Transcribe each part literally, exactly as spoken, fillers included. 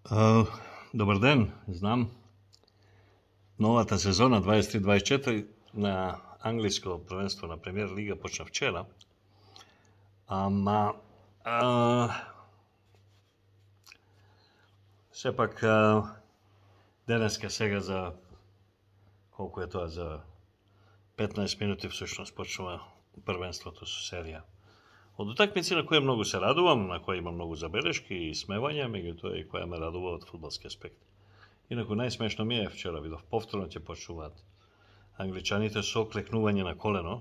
А, Добър ден, знам. Новата сезона двадесет и три двадесет и четири на английско прvenstvo на Премиер лига почна вчера. Ама а, все пак а, денеска сега за колко е това, за петнаесет минути всъщност почва първенството с серия. Од утакмици на кои многу се радувам, на кои има многу забелешки и смевања, меѓутоа и која ме радува од фудбалски аспект. Инаку најсмешно ми е, вчера видов повторно ќе почнуваат англичаните со клекнување на колено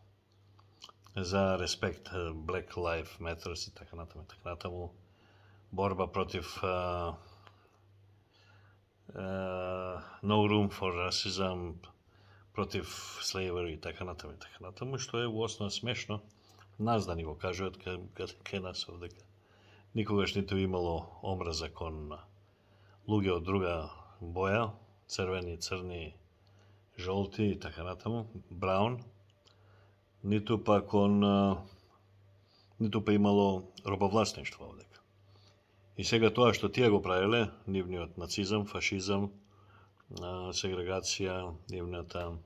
за респект, Black Lives Matter и така натаму, така натаму, борба против uh, uh, No Room for Racism, против slavery и така натаму, така натаму, што е уосно смешно. Нас да ни го кажат кај нас овдека. Никогаш ниту имало омраза кон луѓе од друга боја, црвени, црни, жолти и така натаму, браун, ниту па кон ниту па имало робовласничество овдека. И сега тоа што тие го правиле, нивниот нацизам, фашизам, сегрегација, нивната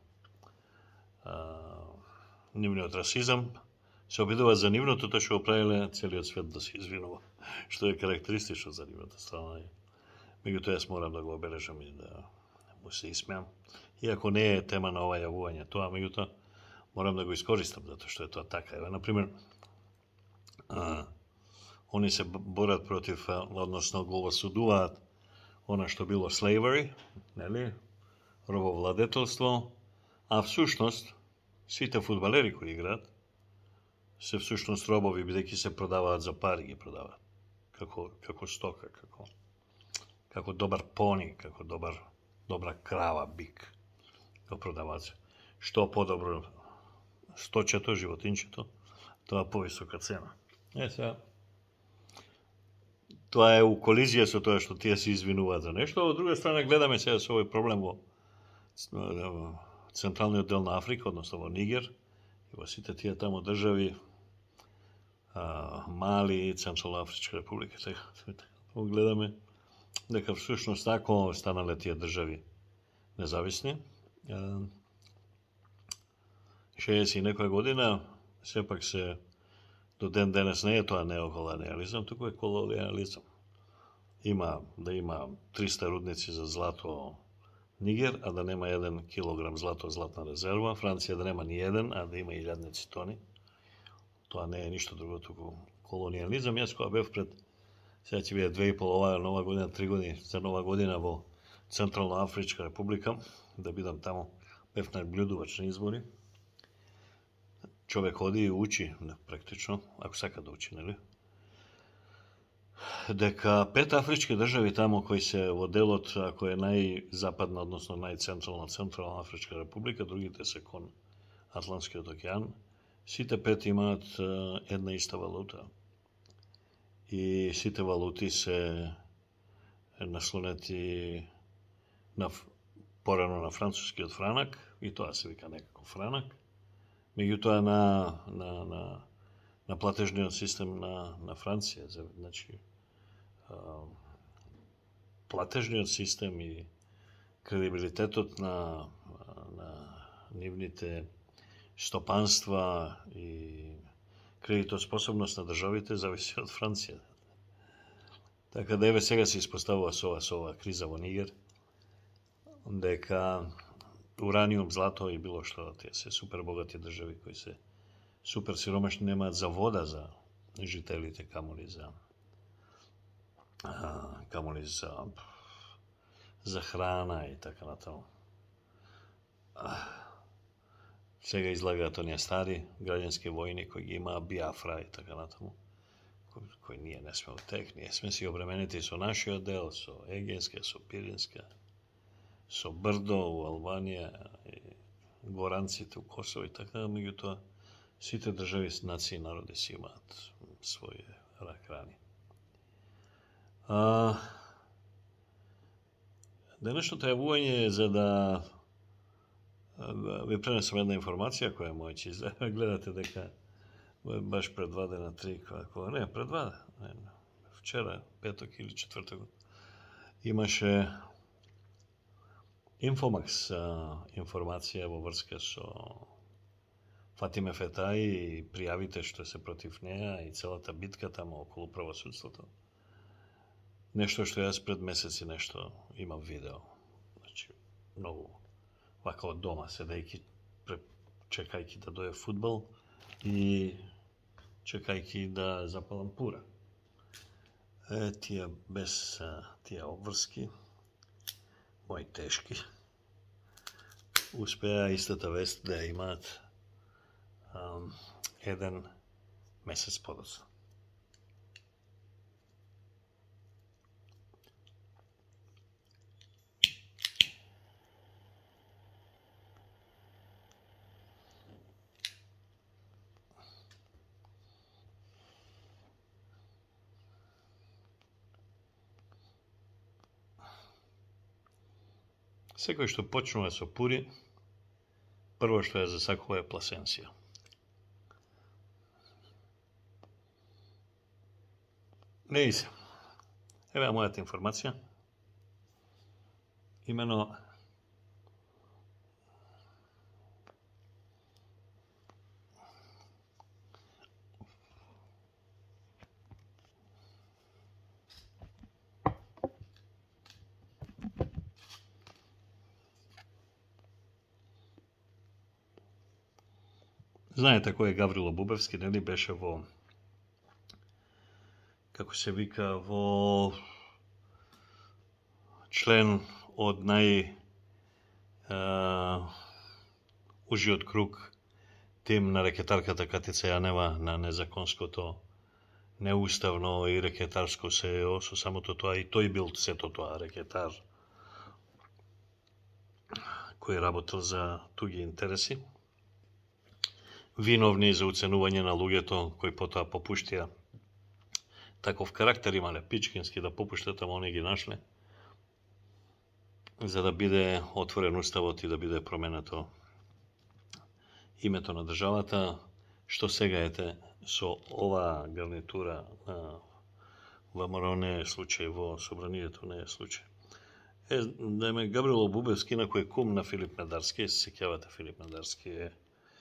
нивниот расизам, се обидува за нивното, тоа што го правиле целиот свет да се извинува, што е карактеристично за нивната страна. Меѓутоа јас морам да го обележам и да му се исмеам. Иако не е тема на ова јавување тоа, меѓутоа морам да го искористам, затоа што е тоа така. Ева, например, а, они се борат против, односно го осудуваат она што било slavery, нели, робовладетелство, а всушност сите фудбалери кои играат се всушност робови, бидејќи се продаваат за пари, ги продаваат како како стока, како како добар пони, како добар добра крава, бик, го продаваат. Што подобро сточето, животинчето, тоа повисока цена. Е, сега, тоа е у колизија со тоа што тие се извинуваат за нешто. Од друга страна гледаме сега со овој проблем во централниот дел на Африка, односно во Нигер, и во сите тие таму држави, а, Мали, Централна Афричка република, така, гледаме дека всушност ако станале тие држави независни, шеесет и некоја година, сепак се до ден денес не е тоа неоколониализам, туку е колониализам. Има да има триста рудници за злато Нигер, а да нема еден килограм злато златна резерва, Франција да нема ни еден, а да има илјадници тони. Тоа не е ништо друго, туку колониализам. Јас кога бев пред, сега ќе биде две и пол ова нова година, три години за нова година во Централна Афричка република, да бидам таму, бев наблюдувач на избори. Човек оди и учи, практично, ако сака да учи, нели? Дека пет афрички држави таму кои се во делот, ако е најзападна, односно најцентрална Централна Афричка република, другите се кон Атлантскиот океан, сите пет имаат една иста валута. И сите валути се наслонети на, порано на францускиот франак, и тоа се вика некако франак, меѓутоа на, на, на, на платежниот систем на, на Франција. Значи, платежниот систем и кредибилитетот на, на нивните стопанства и кредитоспособност на државите зависи од Франција. Така да еве сега се испоставува со ова, со ова криза во Нигер, дека ураниум, злато и било што, тие се супер богати држави кои се супер сиромашни, немаат за вода за жителите, камоли за камоли за за храна и така натаму. Сега излагаат оние стари граѓански војни кои ги имаа Биафра и така натаму, кои, кои ние не сме од тех, ние сме си обременети со нашиот дел, со Егејска, со Пиринска, со Брдо у Албанија, и горанците у Косово и така, меѓутоа сите држави, нации и народи си имаат своје рак-рани. А, денешното јавување е за да ви пренесам една информација која моја ќе изгледа. Гледате дека баш пред два дена, три, како не, пред два, не, вчера, петок или четврток, Имаше Infomax информација во врска со Фатиме Фетаи и пријавите што се против неа и целата битка тамо околу правосудството. Нешто што јас пред месеци нешто имам видео. Значи, многу вака од дома, седејќи, чекајќи да дојде фудбал и чекајќи да запалам пура. Е, тие без тие обврски, мои тешки, успеа истата вест да имаат um, еден месец подоцна. Секој што почнува со пури, прво што ја засакува е пласенција. Не и се. Еве мојата информација. Имено знаете кој е Гаврило Бубевски, нели беше во, како се вика, во член од нај а, ужиот круг тим на рекетарката Катица Јанева на незаконското, неуставно и рекетарско СЕО, со самото тоа и тој бил сето тоа рекетар кој работел за туги интереси. Виновни за уценување на луѓето кои потоа попуштија. Таков карактер имале, пичкински да попуштат, ама они ги нашле, за да биде отворен уставот и да биде променето името на државата, што сега ете со оваа гарнитура на ВМРО не е случај, во собранието не е случај. Е, да ме Гаврило Бубевски, на кој кум на Филип Медарски, се сеќавате Филип Медарски е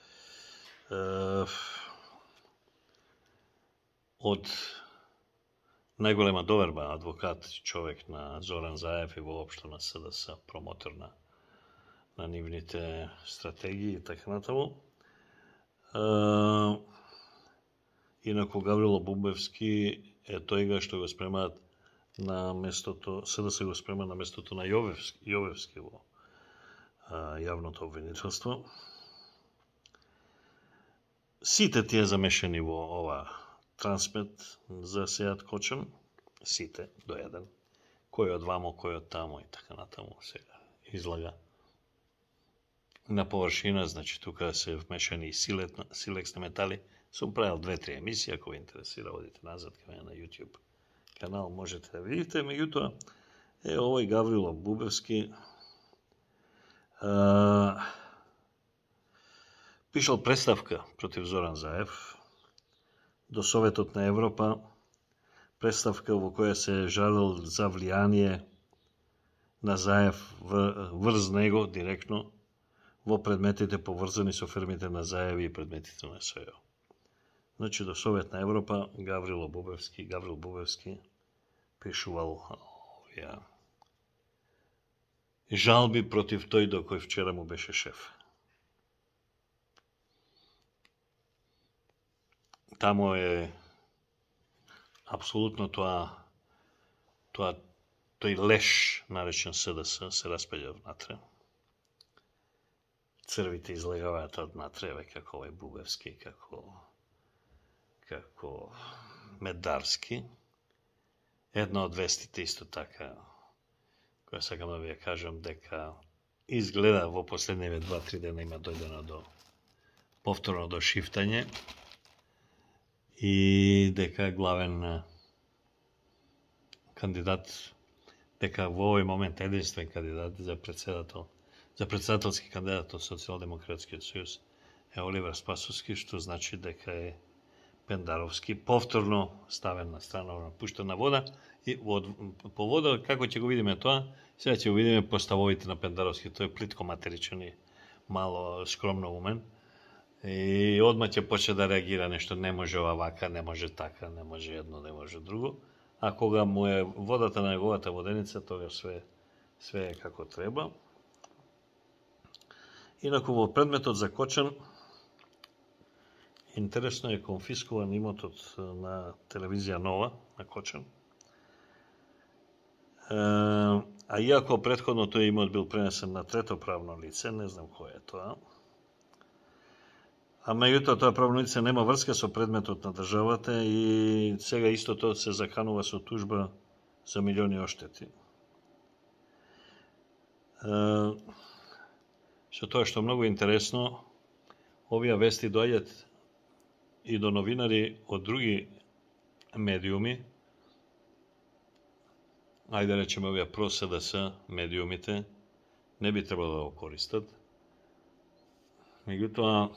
од најголема доверба, адвокат, човек на Зоран Заев и воопшто на СДС, промотор на, на нивните стратегии и така натаму. Инаку Гаврило Бубевски е тојга што го спремаат на местото, СДС го спрема на местото на Јовевски, Јовевски во јавното обвинителство. Сите тие замешани во ова трансмет за Сејат Кочан, сите до еден, кој од вамо, кој од тамо и така натаму сега излага на површина, значи тука се вмешани и силексни метали. Сум правил две-три емисии, ако ве интересира, одите назад кај мене на YouTube канал, можете да видите. Меѓутоа, е овој Гаврило Бубевски а, пишал представка против Зоран Заев до Советот на Европа, представка во која се жалил за влијание на Заев врз него директно во предметите поврзани со фирмите на Заев и предметите на СЕО. Значи, до Совет на Европа Гаврило Бубевски, Гаврил Бубевски пишувал овие жалби против тој до кој вчера му беше шеф. Тамо е апсолутно тоа, тоа тој леш наречен СДС се распаѓа внатре. Црвите излегаваат од натре, како овој Бубевски, како како Медарски. Една од вестите исто така, која сакам да ви ја кажам, дека изгледа во последниве два-три дена има дојдено до повторно до шифтање и дека главен кандидат, дека во овој момент единствен кандидат за председател, за председателски кандидат од Социјалдемократскиот сојуз е Оливер Спасовски, што значи дека е Пендаровски, повторно ставен на страна, пуштена вода и од, по вода, како ќе го видиме тоа, сега ќе го видиме по ставовите на Пендаровски, тој е плитко материчен и мало скромно умен. И одма ќе почне да реагира нешто, не може овака, не може така, не може едно, не може друго. А кога му е водата на неговата воденица, тога све, све е како треба. Инаку во предметот за Кочан, интересно е конфискуван имотот на телевизија Нова, на Кочан. А иако претходно тој имот бил пренесен на трето правно лице, не знам кој е тоа, а меѓутоа тоа правно лице нема врска со предметот на државата и сега истото се заканува со тужба за милиони оштети. Со тоа што многу интересно, овие вести доаѓаат и до новинари од други медиуми, ајде речеме овие про-СДС медиумите, не би требало да го користат. Меѓутоа,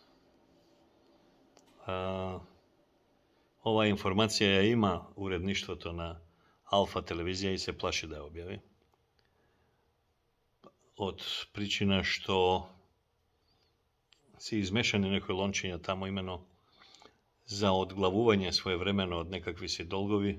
оваа информација ја има уредништвото на Алфа телевизија и се плаши да ја објави. Од причина што се измешани некои лончиња тамо имено за одглавување своевремено од некакви си долгови.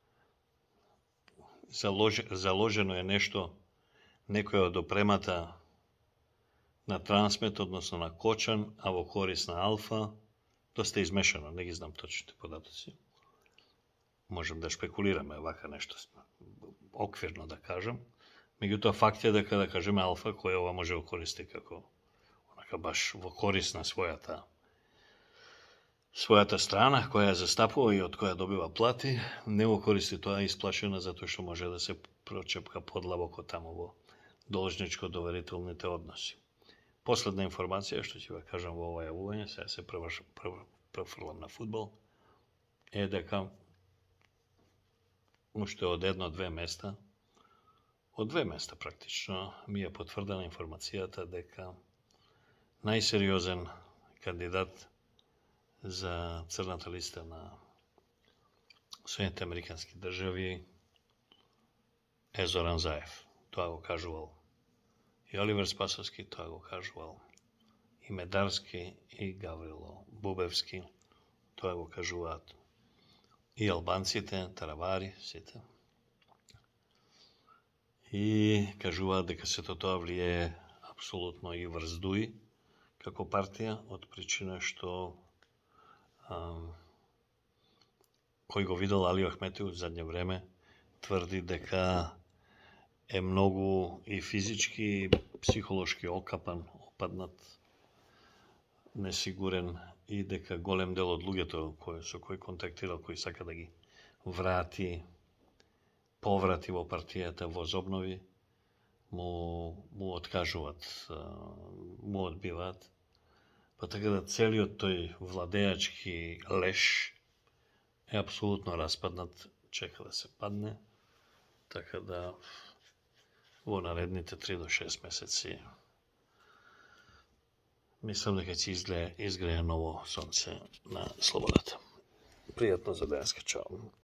Заложено е нешто, некоја од опремата на Трансмет, односно на Кочан, а во корис на Алфа, доста измешано, не ги знам точните податоци. Можем да шпекулираме вака нешто, оквирно да кажам. Меѓутоа факт е дека, да кажеме, Алфа, која ова може да користи како онака баш во корис на својата својата страна, која ја застапува и од која добива плати, не го користи тоа исплашена затоа што може да се прочепка подлабоко тамо во должничко-доверителните односи. Последна информација што ќе ја кажам во ова јавување, сега се префрлам на фудбал, е дека уште од едно-две места, од две места практично, ми е потврдена информацијата дека најсериозен кандидат за црната листа на Соединените Американски држави е Зоран Заев. Тоа го кажувал и Оливер Спасовски, тоа го кажувал и Медарски, и Гаврило Бубевски, тоа го кажуваат и албанците, Таравари, сите. И кажуваат дека сето тоа влијае апсолутно и врз ДУИ како партија, од причина што Um, кој го видел Али Ахметов во задње време, тврди дека е многу и физички и психолошки окапан, опаднат, несигурен и дека голем дел од луѓето кои, со кои контактирал, кои сака да ги врати, поврати во партијата, возобнови, му, му откажуваат, му одбиваат. Па така да целиот тој владеачки леш е апсолутно распаднат, чека да се падне, така да во наредните три до шест месеци мислам дека ќе изгрее, изгрее ново сонце на слободата. Пријатно за денеска, чао.